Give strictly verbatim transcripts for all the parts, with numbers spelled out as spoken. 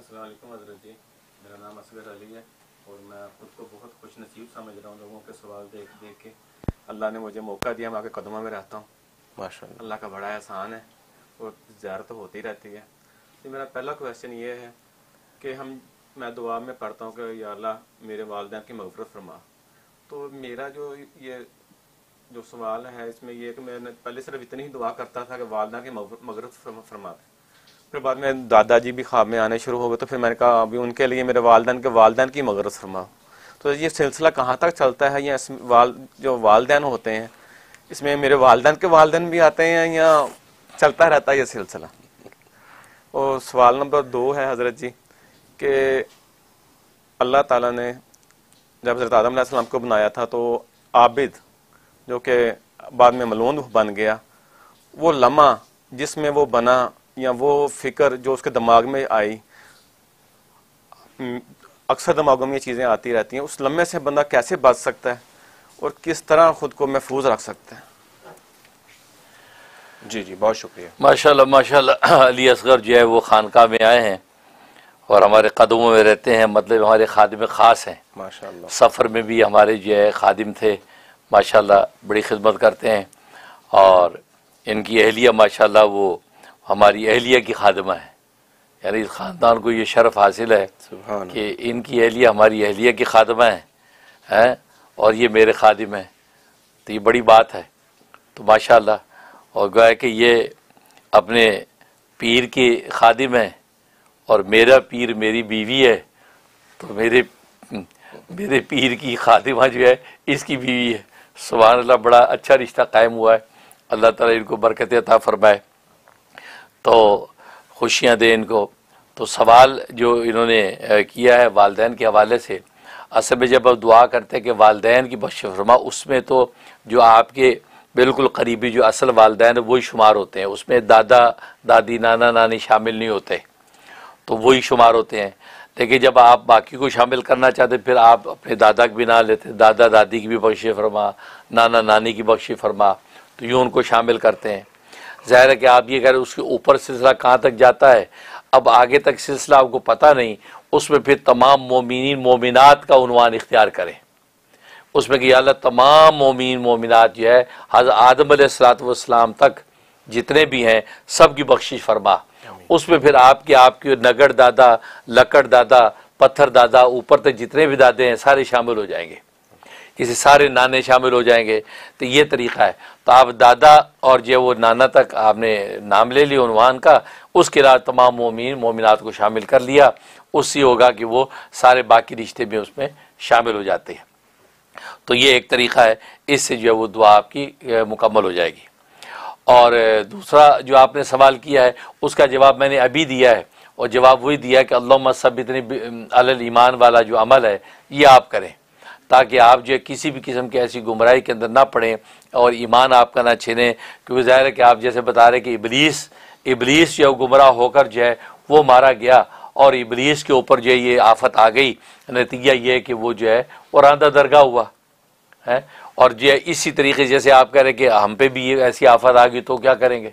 अस्सलाम वालेकुम हज़रत जी, मेरा नाम असगर अली है और मैं खुद को बहुत खुश नसीब समझ रहा हूँ लोगों के सवाल देख देख के। अल्लाह ने मुझे मौका दिया, मैं आपके कदमों में रहता हूँ। माशाअल्लाह, अल्लाह का बड़ा एहसान है और ज़ियारत तो होती रहती है। तो मेरा पहला क्वेश्चन ये है कि हम मैं दुआ में पढ़ता हूँ कि या अल्लाह मेरे वालिदैन की मग़फ़िरत फरमा। तो मेरा जो ये जो सवाल है इसमें ये कि मैंने पहले सिर्फ इतनी ही दुआ करता था कि वालिदैन की मग़फ़िरत फरमा दे। फिर बाद में दादाजी भी ख्वाब में आने शुरू हो गए, तो फिर मैंने कहा अभी उनके लिए मेरे वालिदैन के वालिदैन की मग़फ़िरत फरमा। तो ये सिलसिला कहाँ तक चलता है, या वाल जो वालिदैन होते हैं इसमें मेरे वालिदैन के वालिदैन भी आते हैं या चलता रहता है ये सिलसिला? और सवाल नंबर दो है हज़रत जी कि अल्लाह ताला ने जब हज़रत आदम अलैहिस्सलाम को बनाया था तो आबिद जो कि बाद में मलून बन गया, वो लम्हा जिसमें वो बना या वो फिक्र जो उसके दिमाग में आई, अक्सर दिमागों में ये चीज़ें आती रहती हैं, उस लम्हे से बंदा कैसे बच सकता है और किस तरह खुद को महफूज रख सकता है? जी जी बहुत शुक्रिया। माशाल्लाह माशाल्लाह। अली असगर जो है वो खानका में आए हैं और हमारे कदमों में रहते हैं, मतलब हमारे खादिम ख़ास हैं माशाल्लाह। सफ़र में भी हमारे जो है खादिम थे, माशाल्लाह बड़ी खिदमत करते हैं। और इनकी अहलिया माशाल्लाह वो हमारी अहलिया की खादिमा है, यानी इस ख़ानदान को ये शर्फ़ हासिल है कि इनकी अहलिया हमारी अहलिया की खादिमा है, हैं और ये मेरे खादिम हैं। तो ये बड़ी बात है। तो माशाल्लाह, और गोया कि ये अपने पीर की खादिम है और मेरा पीर मेरी बीवी है, तो मेरे मेरे पीर की खादिमा जो है इसकी बीवी है। सुभान अल्लाह, बड़ा अच्छा रिश्ता कायम हुआ है। अल्लाह ताला इनको बरकत अता फरमाए, तो खुशियाँ दे इनको। तो सवाल जो इन्होंने किया है वालिदैन के हवाले से, असल में जब आप दुआ करते हैं कि वालिदैन की बख्शिश फरमा, उसमें तो जो आपके बिल्कुल करीबी जो असल वालिदैन वही शुमार होते हैं, उसमें दादा दादी नाना नानी शामिल नहीं होते, तो वही शुमार होते हैं। लेकिन जब आप बाकी को शामिल करना चाहते फिर आप अपने दादा की भी ना लेते, दादा दादी की भी बख्शिश फरमा, नाना नानी की बख्शिश फरमा, तो यूँ उनको शामिल करते हैं। ज़ाहिर है कि आप ये कह रहे उसके ऊपर सिलसिला कहाँ तक जाता है, अब आगे तक सिलसिला आपको पता नहीं, उसमें फिर तमाम मोमिनीन मोमिनात का उन्वान इख्तियार करें, उसमें कि अल्लाह तमाम मोमिन मोमिनात जो है हज़रत आदम अलैहिस्सलाम तक जितने भी हैं सब की बख्शिश फरमा। उसमें फिर आपके आपके नगड़ दादा, लकड़ दादा, पत्थर दादा, ऊपर तक जितने भी दादे हैं सारे शामिल हो जाएंगे, इसे सारे नाने शामिल हो जाएंगे। तो ये तरीक़ा है। तो आप दादा और जो वो नाना तक आपने नाम ले लिया उन्वान का, उसके अलावा तमाम मोमिन मोमिनात को शामिल कर लिया, उससे होगा कि वो सारे बाकी रिश्ते भी उसमें शामिल हो जाते हैं। तो ये एक तरीक़ा है, इससे जो है वो दुआ आपकी मुकम्मल हो जाएगी। और दूसरा जो आपने सवाल किया है उसका जवाब मैंने अभी दिया है, और जवाब वही दिया है कि अल्लाहुम्मा सब्बितनी अलल ईमान वाला जो अमल है ये आप करें, ताकि आप जो किसी भी किस्म की ऐसी गुमराही के अंदर ना पड़ें और ईमान आपका ना छिने। क्योंकि ज़ाहिर है कि आप जैसे बता रहे कि इबलीस इबलीस जो गुमराह होकर जो है वो मारा गया, और इबलीस के ऊपर जो है ये आफत आ गई, नतीजा ये है कि वो जो है वो रांदा दरगाह हुआ है। और जो है इसी तरीके जैसे आप कह रहे कि हम पे भी ये ऐसी आफत आ गई तो क्या करेंगे।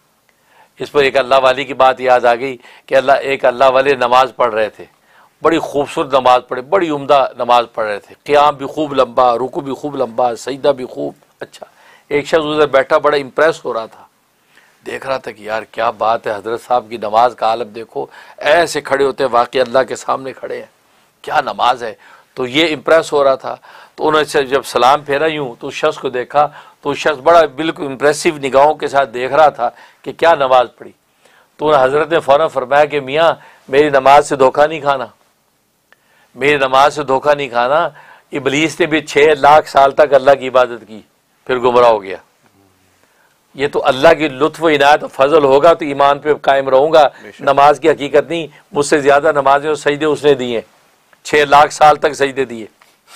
इस पर एक अल्लाह वाली की बात याद आ गई कि अल्लाह एक अल्लाह वाले नमाज़ पढ़ रहे थे, बड़ी खूबसूरत नमाज पढ़े, बड़ी उम्दा नमाज पढ़ रहे थे, क़ियाम भी खूब लंबा, रुकू भी खूब लंबा, सजदा भी खूब अच्छा। एक शख्स उधर बैठा बड़ा इम्प्रेस हो रहा था, देख रहा था कि यार क्या बात है, हज़रत साहब की नमाज का आलम देखो, ऐसे खड़े होते हैं वाकई अल्लाह के सामने खड़े हैं, क्या नमाज है। तो ये इम्प्रेस हो रहा था। तो उन्होंने जब सलाम फेरा यूँ तो उस शख्स को देखा, तो उस शख्स बड़ा बिल्कुल इम्प्रेसिव निगाहों के साथ देख रहा था कि क्या नमाज पढ़ी। तो उन्हें हज़रत ने फ़ौरन फरमाया कि मियाँ मेरी नमाज से धोखा नहीं खाना, मेरी नमाज से धोखा नहीं खाना। इबलीस ने भी छः लाख साल तक अल्लाह की इबादत की, फिर गुमराह हो गया। ये तो अल्लाह की लुत्फ़ इनायत फजल होगा तो ईमान पे कायम रहूँगा। नमाज की हकीकत नहीं, मुझसे ज़्यादा नमाजें और सजदे उसने दिए, छः लाख साल तक सजदे दिए।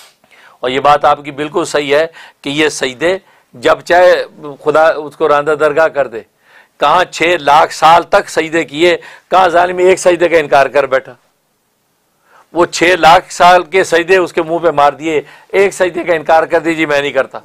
और ये बात आपकी बिल्कुल सही है कि ये सजदे जब चाहे खुदा उसको रांदा दरगाह कर दे, कहाँ छः लाख साल तक सजदे किए, कहाँ ज़ालिम एक सजदे का इनकार कर बैठा। वो छः लाख साल के सजदे उसके मुंह पे मार दिए, एक सजदे का इनकार कर दीजिए मैं नहीं करता,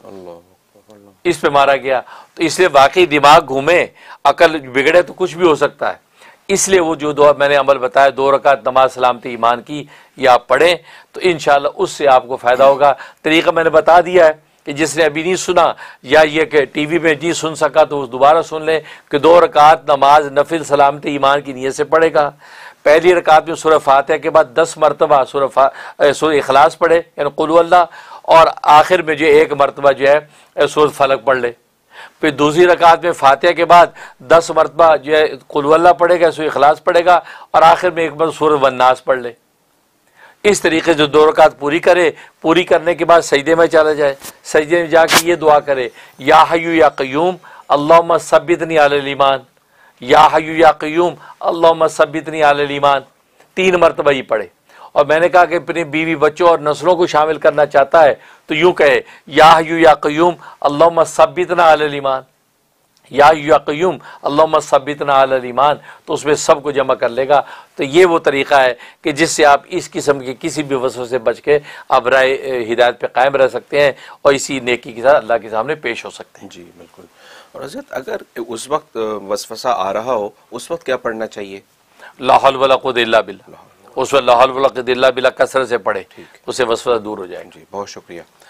इस पे मारा गया। तो इसलिए वाकई दिमाग घूमे, अकल बिगड़े तो कुछ भी हो सकता है। इसलिए वो जो दुआ मैंने अमल बताया, दो रकात नमाज सलामती ईमान की, ये आप पढ़ें तो इंशाअल्लाह उससे आपको फ़ायदा होगा। तरीक़ा मैंने बता दिया है कि जिसने अभी नहीं सुना या ये कि टीवी में नहीं सुन सका तो दोबारा सुन ले कि दो रकात नमाज नफिल सलामती ईमान की नीयत से पढ़ेगा। पहली रकात में सूरह फातिहा के बाद दस मरतबा सूरह सूरह इखलास पढ़े यानी कुल हु अल्लाह, और आखिर में जो एक मरतबा जो है सूरह फलक पढ़ ले। फिर दूसरी रकात में फातिहा के बाद दस मरतबा जो है कुल हु अल्लाह पढ़ेगा, सूरह इखलास पढ़ेगा, और आखिर में एक बार सूरह वन्नास पढ़ ले। इस तरीके से दो रकात पूरी करे। पूरी करने के बाद सजदे में चला जाए, सजदे में जाके ये दुआ करे, या हय्यू या क़य्यूम अल्लाहुम्मा सब्बितनी अलल ईमान, या हय्यू या क़य्यूम अल्लाहुम्मा सब्बितनी अलल ईमान, तीन मरतबा ही पढ़े। और मैंने कहा कि अपनी बीवी बच्चों और नस्लों को शामिल करना चाहता है तो यूँ कहे, या हय्यू या क़य्यूम अल्लाहुम्मा सब्बितना अलल ईमान, या हय्यू या क़य्यूम अल्लाहुम्मा सब्बितना अलल ईमान, तो उसमें सबको जमा कर लेगा। तो ये वो तरीक़ा है कि जिससे आप इस किस्म के किसी भी वसवसे से बच के आप राय हिदायत पे कायम रह सकते हैं और इसी नेकी के साथ अल्लाह के सामने पेश हो सकते हैं। जी बिल्कुल। और हज़रत अगर उस वक्त वसवसा आ रहा हो, उस वक्त क्या पढ़ना चाहिए? ला हौल वला कुव्वता इल्ला बिल्लाह, उस वक्त ला हौल वला कुव्वता इल्ला बिल्लाह कसरत से पढ़े, उससे वसवसा दूर हो जाएंगे। जी बहुत शुक्रिया।